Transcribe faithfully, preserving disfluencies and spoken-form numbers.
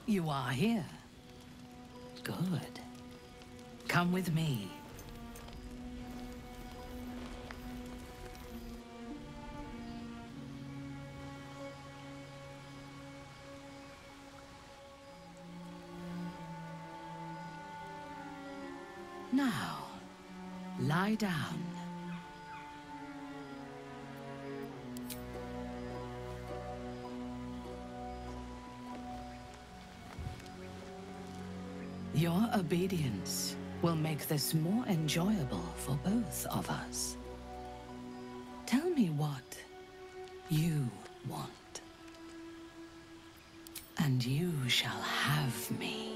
You are here. Good. Come with me. Now, lie down. Your obedience will make this more enjoyable for both of us. Tell me what you want, and you shall have me.